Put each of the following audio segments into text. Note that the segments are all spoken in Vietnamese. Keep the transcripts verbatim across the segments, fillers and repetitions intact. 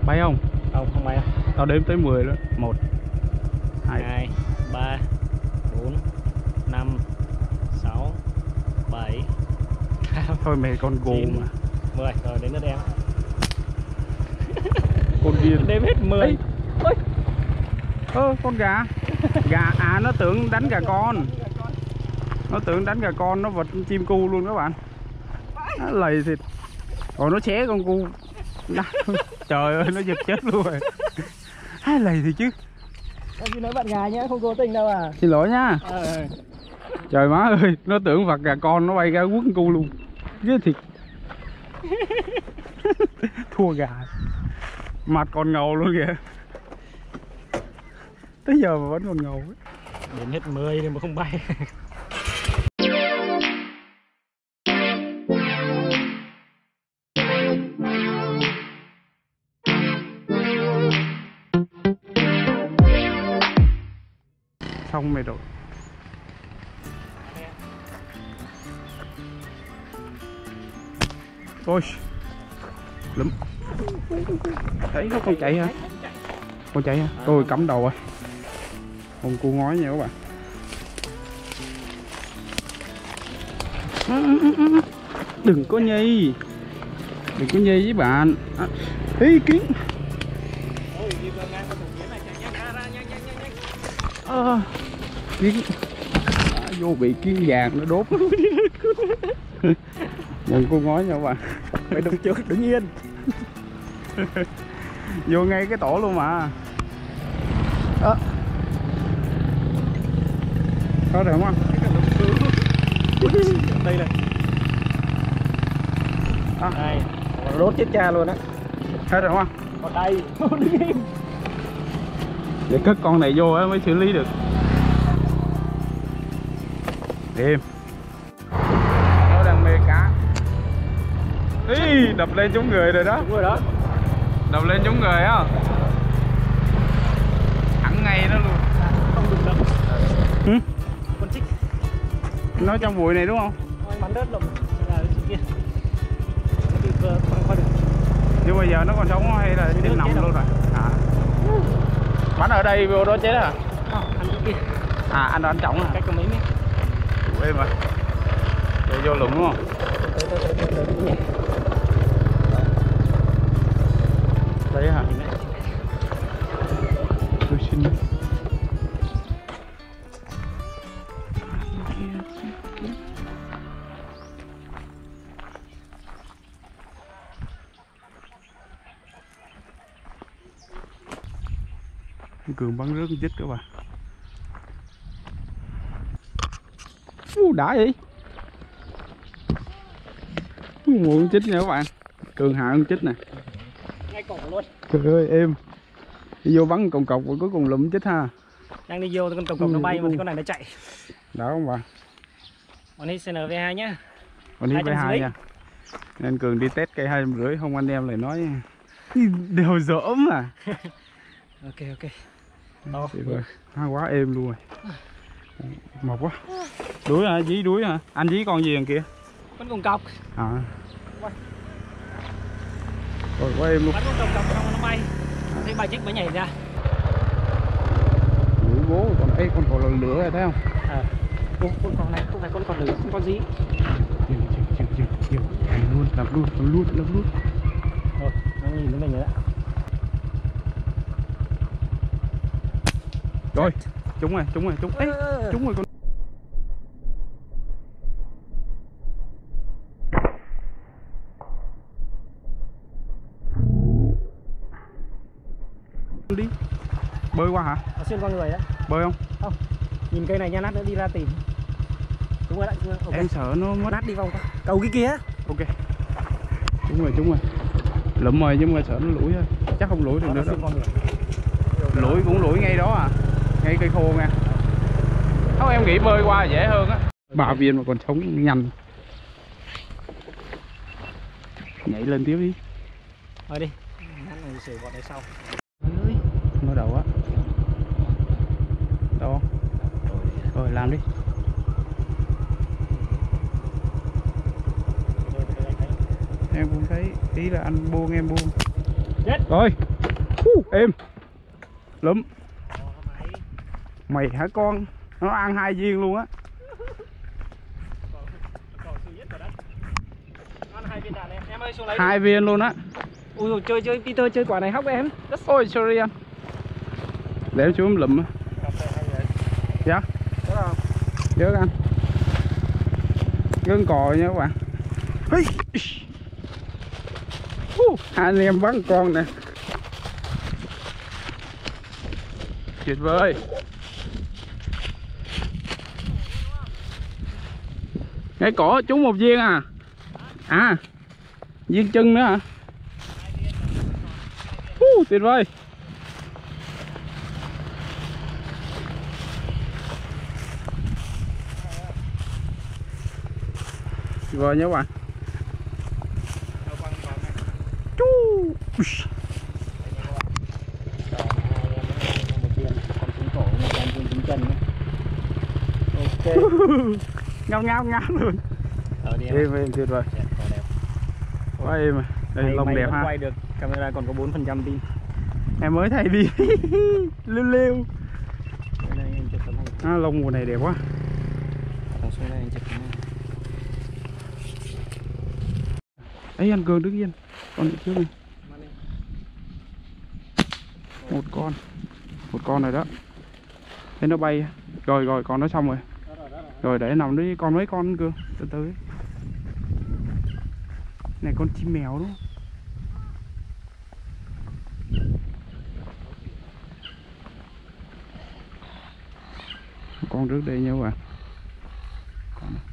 Bay không? Không, không bay đâu. Tao đếm tới mười đó. Một, hai, ba, bốn, năm, sáu, bảy. Thôi mày con gù mà. mười, rồi đến lượt em. Con điên. Đếm hết mười. Ôi. Ơ, con gà. Gà à, nó tưởng đánh gà con. Nó tưởng đánh gà con, nó vật chim cu luôn các bạn. Nó lầy thịt. Còn nó xé con cu. Trời ơi, nó giật chết luôn rồi. Hai lầy thì chứ. Em xin lỗi bạn gà nhé, không cố tình đâu à. Xin lỗi nha. À, trời má ơi, nó tưởng vật gà con, nó bay ra quất cu luôn. Ghê thiệt. Thua gà. Mặt còn ngầu luôn kìa. Tới giờ mà vẫn còn ngầu. đến hết mười nhưng mà không bay. Xong mày rồi. Ôi lắm. Thấy nó con chạy hả? Con chạy hả? Tôi cắm đầu rồi. Con cua ngói nha các bạn. Đừng có nhi. Đừng có nhi với bạn. À, ý kiến. À, kiến. À, vô bị kiến vàng nó đốt. Nhận cô ngói nha các bạn. Phải đụng trước, đứng yên. Vô ngay cái tổ luôn mà. Đó. Có được không anh? Đây này. À. Đây, đốt chết cha luôn á. Hết rồi không anh? Còn đây, đứng yên. Để cất con này vô mới xử lý được. Im. Nó đang mê cá. Ý, đập lên trúng người rồi đó. Đúng rồi đó. Đập lên trúng người á. Thẳng ngay đó luôn. Không được đâu. Ừ? Con chích. Nó trong bụi này đúng không? Anh bắn đất lồng là kia. Nó bị vừa quăng qua được. Nhưng bây giờ nó còn sống hay là chết nằm luôn rồi? À. Bắn ở đây vô đó chết à? Không, ăn chỗ kia. À, anh đó anh trọng à? Cách có mấy mét. Ủa em à? Rồi vô lũng đúng không? Tới tới tới tới tới nhẹ. Đấy hả? Tôi xin. Cường bắn rớt chích các bạn. Ú, đã vậy. Muốn chích nha các bạn. Cường hạ con chích nè. Ngay cổ luôn. Trời ơi em. Đi vô bắn cồng cọc rồi cuối cùng lụm chích ha. Đang đi vô con cồng cọc nó bay mà con này nó chạy. Đó không bạn? Con này xê en vê hai nhá. Con đi vê hai nha. Nên Cường đi test cây hai trăm rưỡi, không anh em lại nói đều dỡm à. Ok ok. Đó. Ha, quá êm luôn rồi. Mệt quá. Đuối hả? Dí đuối hả? Anh dí con gì đằng kia? Con cồng cọc. À. Rồi quá êm luôn. Bắn con cồng cọc xong nó bay. Thấy bay chích mới nhảy ra. Đuối bố còn ấy con còn là lửa rồi thấy không? À. Ô, con con này không phải con còn lửa, con con gì? Dừng dừng dừng dừng dừng. Làm luôn, làm luôn, làm luôn, làm luôn. Rồi, nó nhìn đến mình rồi đó. Rồi, trúng rồi, trúng rồi, trúng. Ê, trúng rồi con. Đi. Bơi qua hả? Nó xuyên qua người đó. Bơi không? Không. Nhìn cây này nha, lát nữa đi ra tìm. Đúng rồi đấy, đúng rồi. Okay. Em sợ nó mất. Lát đi vòng qua. Cầu cái kia. Ok. Trúng rồi, trúng rồi. Lụm rồi nhưng mà sợ nó lủi thôi. Chắc không lủi được nữa đâu. Lủi cũng lủi ngay đó à. Ngay cây khô nha. Không, em nghĩ bơi qua dễ hơn á. Ba viên mà còn sống nhanh. Nhảy lên tiếp đi. Thôi đi. Ngắn rồi xử bọn đấy sau. Nó đầu á. Đâu không? Rồi làm đi. Em cũng thấy, ý là anh buông em buông. Chết. Rồi. uh, êm lụm. Mày hả con, nó ăn hai viên luôn á. Hai viên luôn á. Ui chơi chơi Peter chơi quả này hóc em. Ôi sorry anh. Để em xuống lụm. Dạ. Nhớ anh. Gân còi nha các bạn. Uh, hai anh em bắn con nè. Tuyệt vời. Cái cổ trúng một viên à. À, viên chân nữa hả? Uh, tuyệt vời. Tuyệt vời nha các bạn. Chú. Ok. Ngao ngao ngao luôn. Êm êm tuyệt vời. Quá êm à. Đây lông đẹp ha. Quay được camera còn có bốn phần trăm pin. Em mới thay pin. Liêu liêu. À, lông mùa này đẹp quá. Ấy anh Cường đứng yên. Con đi trước đi. Một con. Một con rồi đó. Thấy nó bay. Rồi rồi con nó xong rồi. Rồi để nằm đi con mấy con Cường. Từ từ. Này con chim mèo đúng không? Con trước đây nha các bạn. Con này.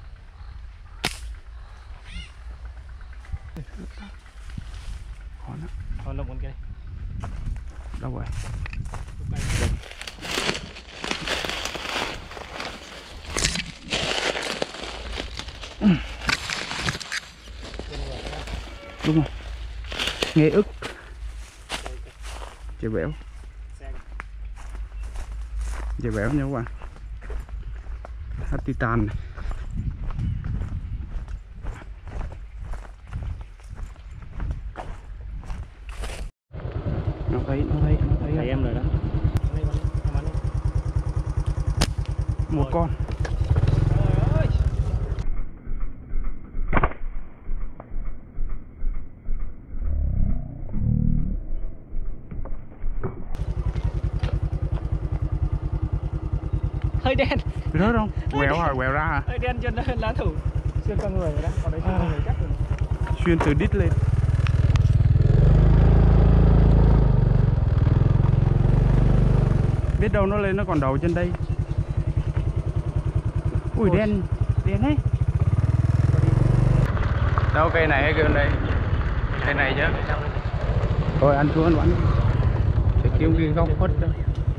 Con đó. Con lông con kia. Đâu rồi? Đúng rồi. Nghe ức. Chè bẻo. Chè bẻo nha các bạn. Hát titan này. Nó thấy, nó thấy, nó thấy. Thấy em rồi đó. Một con. Hơi đen. Rớt không? Quẹo hả? Quẹo ra hả? Hơi đen trên lá thủ. Xuyên con người rồi đó. Còn đấy xuyên con người chắc rồi. Xuyên từ đít lên. Biết đâu nó lên nó còn đầu trên đây. Ui đen. Đen ấy. Đâu cây này hay cây đây? Cây này chứ. Thôi ăn xuống ăn bắn. Sẽ kiếm cái góc khuất đó.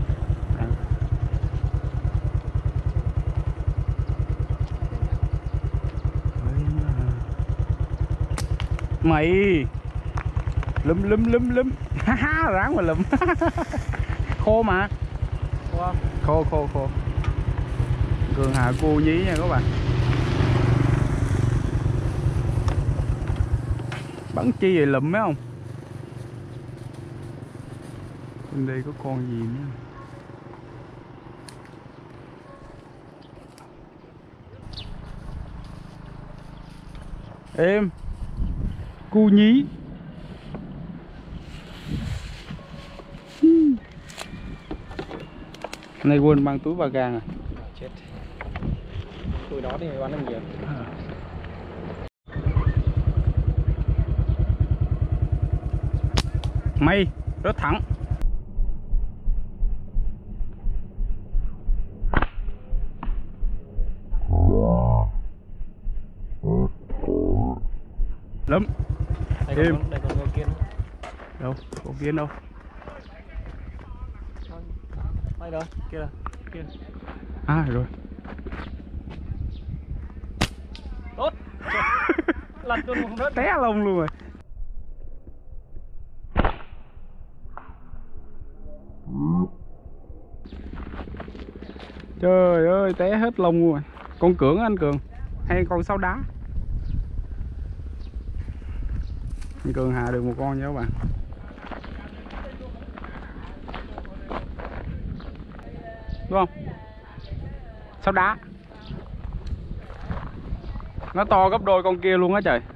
Mày lúm lúm lúm lúm. Ha ráng mà lúm. Khô mà. Khô khô khô khô. Cường hạ cô nhí nha các bạn. Bắn chi vậy lụm mấy không? Bên đây có con gì nữa. Em cu nhí. Này quên mang túi ba gang à. Chết. Túi đó thì bán được nhiều. Mày rớt thẳng. Lắm. Đây còn, đây còn người kia nữa. Đâu, con kia đâu. Đây đâu, kia là, kia. À rồi. Tốt. Lật luôn không rớt. Té lông luôn rồi. Trời ơi, té hết lông luôn rồi. Con Cưỡng anh Cường hay con Sáu Đá. Anh Cường hạ được một con nha các bạn. đúng không? Sao đá nó to gấp đôi con kia luôn á trời.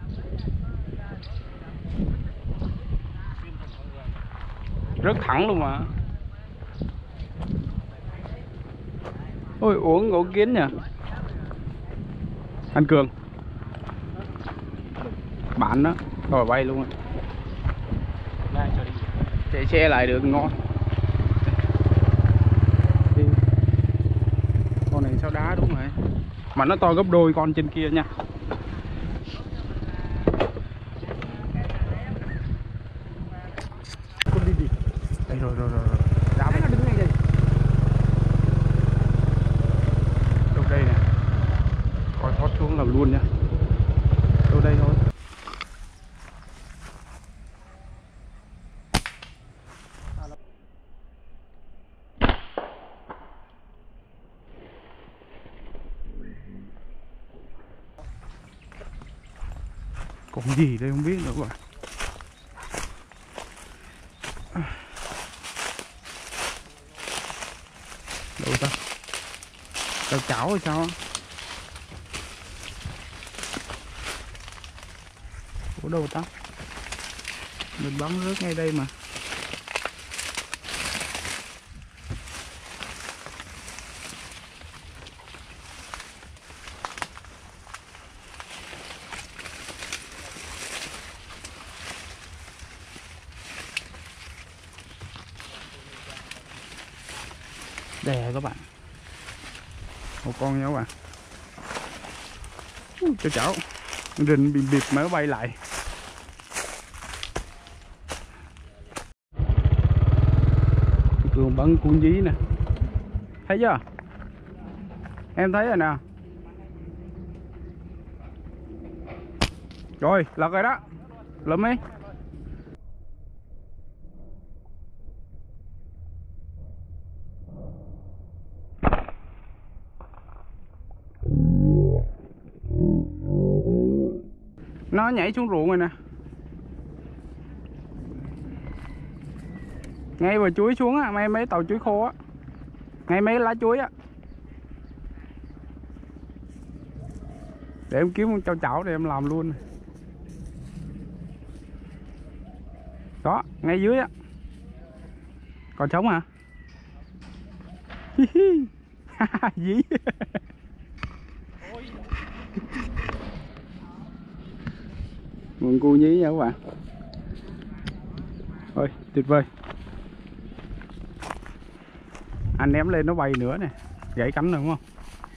Rất thẳng luôn mà. Ôi uống gỗ kiến nhỉ. Anh Cường bạn đó rồi bay luôn. Chạy xe lại được ngon. Con này sao đá đúng rồi, mà nó to gấp đôi con trên kia nha. Đây rồi rồi rồi, đá nó đứng ngay đây. Đâu đây nè, coi thoát xuống là luôn nha. Đâu đây thôi. Còn gì đây không biết nữa rồi. Đâu ta? Chảo chảo hay sao? Ủa đâu ta? Mình bắn rớt ngay đây mà. Đây các bạn, một con nha các bạn. Cho cháu rình bìm bịp mới bay lại. Cường bắn cuốn dí nè, thấy chưa? Em thấy rồi nè. Rồi lật rồi đó, lụm đi. Nó nhảy xuống ruộng rồi nè. Ngay bờ chuối xuống á, mấy mấy tàu chuối khô á. Ngay mấy lá chuối á. Để em kiếm con trâu chảo để em làm luôn. Đó, ngay dưới á. Còn trống hả? Dí. Nguồn cu nhí nha các bạn. Ôi tuyệt vời. Anh ném lên nó bay nữa nè, gãy cánh rồi đúng không?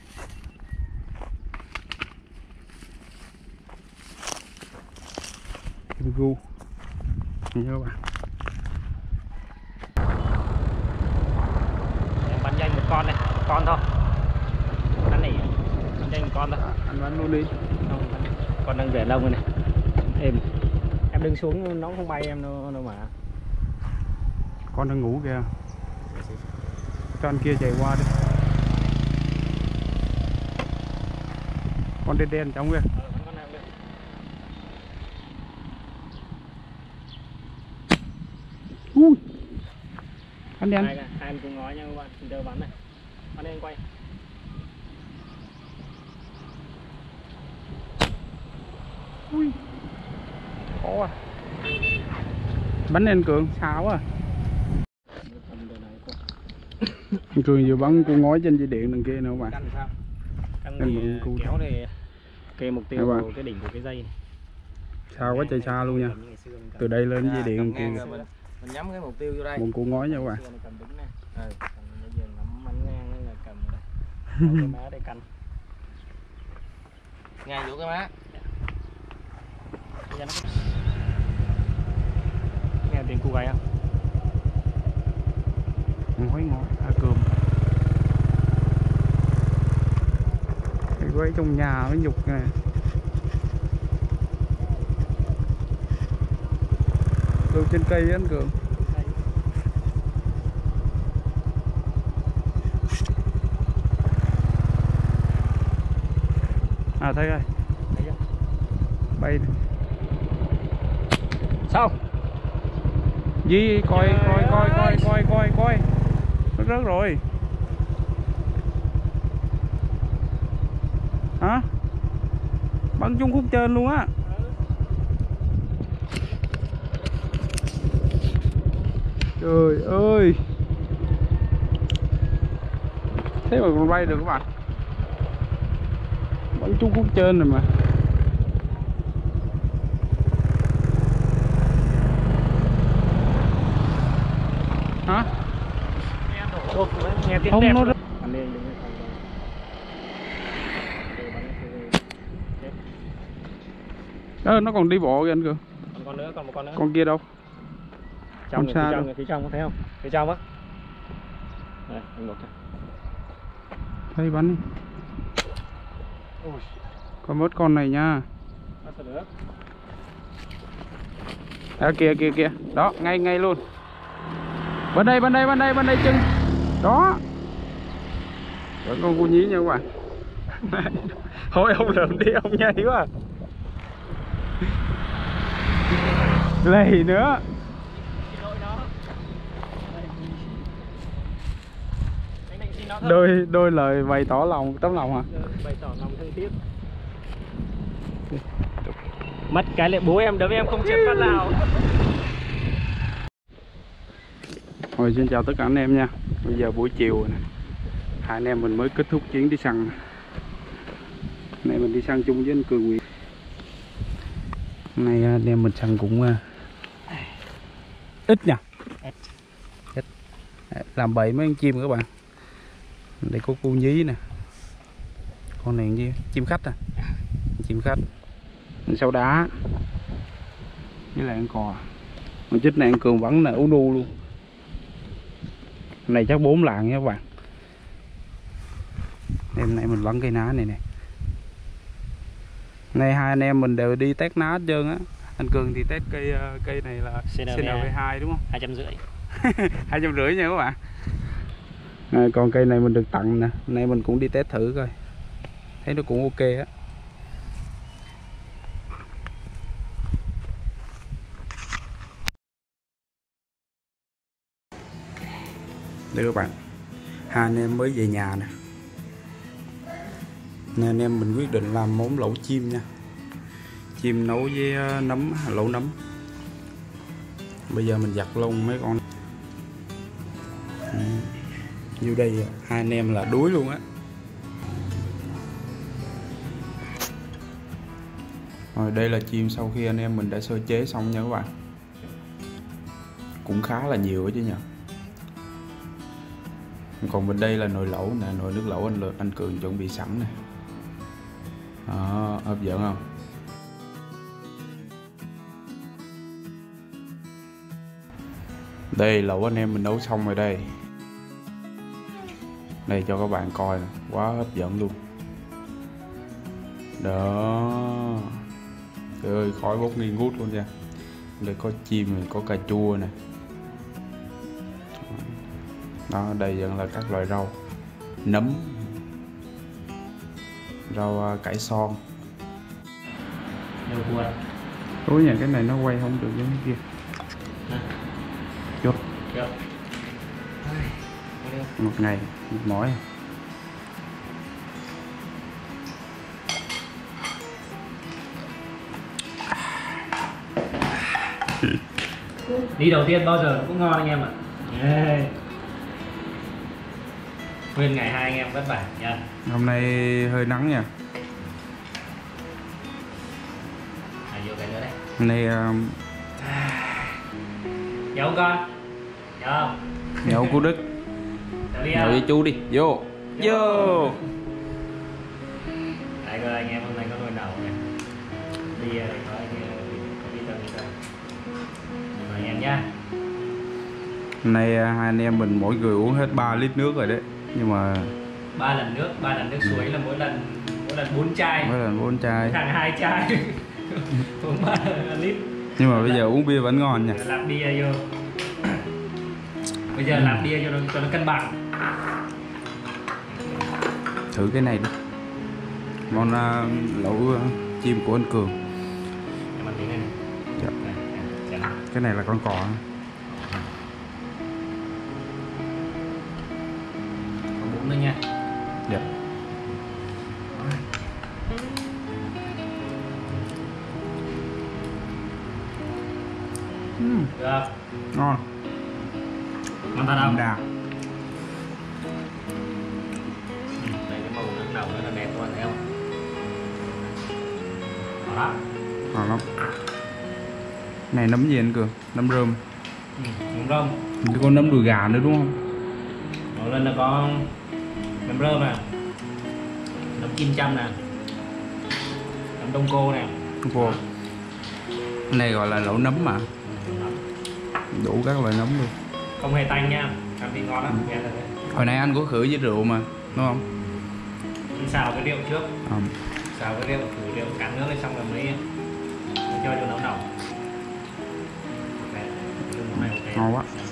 Gu nha các bạn. Em bắn nhanh một con này, một con thôi. Bắn này, bắn nhanh một con thôi. À, anh bắn luôn đi. Không, con đang rẽ lông rồi này. Em, em đứng xuống nó không bay em đâu, đâu mà. Con đang ngủ kìa. Cho anh kia chạy qua đi. Con đen đen trong kìa. Ui. Anh đen. Hai, hai anh cùng ngói nha các bạn, xin đỡ bắn này. Bắn anh quay. Ui. Khó à. Bắn lên Cường, xa quá à. Cường vừa bắn cu ngói trên dây điện đằng kia nữa các bạn. Căn sao? Căn thì kéo thì kê mục tiêu vào cái đỉnh của cái dây này. Xa quá, chạy xa luôn nha. Từ đây lên dây điện kia. Mình nhắm cái mục tiêu vô đây. Một cu ngói nha các bạn. Cầm đứng nè. Ừ, bây giờ ngắm bắn ngang là cầm đây. Cái má để canh. Ngay vô cái má. Nghe tiếng cu gáy không? Ngói ngói, à cườm. Cái quay trong nhà mới nhục nè. Từ trên cây anh Cường. À thấy rồi. Thấy chưa? Bay. Xong. Di coi coi coi coi coi coi coi. Nó rớt rồi. Bắn chung khúc trên luôn á. Trời ơi, thế mà còn bay được các bạn. Bắn chung khúc trên rồi mà. Hả? Nghe tiếng Không, đẹp nó luôn. Ờ, nó còn đi bộ kìa anh Cường. Còn con nữa, còn một con nữa. Con kia đâu? Trong Con phía xa trong, đâu? phía trong có thấy không? Phía trong á. Đây, anh một. Thấy bắn đi. Ui, Con mất con này nha. bắt sao nữa. À, kìa kìa kìa. Đó, ngay ngay luôn. Bên đây, bên đây, bên đây, bên đây chân. Đó. Vẫn con cu nhí nha các bạn. Thôi ông lượm đi, ông nhây quá. Lầy nữa. Đôi đôi lời bày tỏ lòng, tấm lòng hả? Bày tỏ lòng thương tiếc. Mất cái lại bố em đấm em không chết phát nào. Rồi xin chào tất cả anh em nha. Bây giờ buổi chiều rồi nè. Hai anh em mình mới kết thúc chuyến đi săn. Nay mình đi săn chung với anh Cường Nguyễn. Hôm nay anh em mình săn cũng uh, ít nha. Ít. Làm bậy mấy con chim các bạn. Đây có cu nhí nè. Con này gì? Chim khách à. Chim khách. Sao đá. Với lại con cò. Con chích này anh Cường vẫn là ú nu luôn. Này chắc bốn lạng nha các bạn. Đêm nay mình vẫn cây ná này nè. Nay hai anh em mình đều đi test ná hết trơn á. Anh Cường thì test cây cây này là C N V hai đúng không? Hai trăm rưỡi. Hai trăm rưỡi nha các bạn. À, còn cây này mình được tặng nè. Nay mình cũng đi test thử coi. Thấy nó cũng ok á. Đây các bạn. Hai anh em mới về nhà nè. Nên anh em mình quyết định làm món lẩu chim nha. Chim nấu với nấm, lẩu nấm. Bây giờ mình giặt lông mấy con. Ừ. Như đây hai anh em là đuối luôn á. Rồi đây là chim sau khi anh em mình đã sơ chế xong nha các bạn. Cũng khá là nhiều đó chứ nhỉ. Còn bên đây là nồi lẩu nè, nồi nước lẩu anh anh Cường chuẩn bị sẵn nè. Đó, hấp dẫn không? Đây lẩu anh em mình nấu xong rồi đây. Đây cho các bạn coi nè, quá hấp dẫn luôn. Đó. Trời ơi, khói bốc nghi ngút luôn nha. Đây có chim này, có cà chua nè. Đó, đây vẫn là các loại rau. Nấm. Rau cải son. Ủa nhà cái này nó quay không được giống cái kia. Chốt. Một ngày, một mỏi. Đi đầu tiên bao giờ cũng ngon anh em ạ. Yeah. Nguyên ngày hai anh em vất vả nha. Hôm nay hơi nắng nha. À, vô cái nữa đây. Hôm nay uh... Nhậu không con? Nhậu không? Nhậu của Đức. Nhậu với chú đi. Vô. Vô. Vô. Đây coi anh em hôm nay có nồi nấu nè. Đi đây có anh em đi tầng đi tầng. Mời anh em nha. Hôm nay hai anh em mình mỗi người uống hết ba lít nước rồi đấy. Nhưng mà ba lần nước, ba lần nước suối là mỗi lần mỗi lần bốn chai. Mỗi lần bốn chai. Thằng hai chai. Uống ba lít. Nhưng mà bây giờ uống bia vẫn ngon nha. Làm bia vô. Bây giờ làm bia cho nó cho nó cân bằng. Thử cái này đi. Món uh, lẩu uh, chim của anh Cường. Em ăn cái này này. Dạ. Này, này, cái này là con cò. Có bún nữa nha. Dạ. Được. Ngon. Ngon thật không? Đà. Ừ, đây cái màu nước nấu nó là đẹp luôn thấy không? Đó đó. Ngon lắm. Này nấm gì anh Cường? Nấm rơm. Ừ, nấm rơm. Chứ có nấm đùi gà nữa đúng không? Ở lên là có nấm rơm nè, nấm kim châm nè, nấm đông cô nè. Cô. Cái này gọi là lẩu nấm mà. Đủ các loại nấm luôn. Không hề tanh nha, ăn thì ngon lắm. Ừ. Hồi nãy anh có khử với rượu mà, đúng không? Mình xào cái rượu trước, À. xào cái rượu, khử rượu cắn nước lên xong rồi mới, mới cho vô nấu nấu. Ok, cái món này ok. Ngon quá.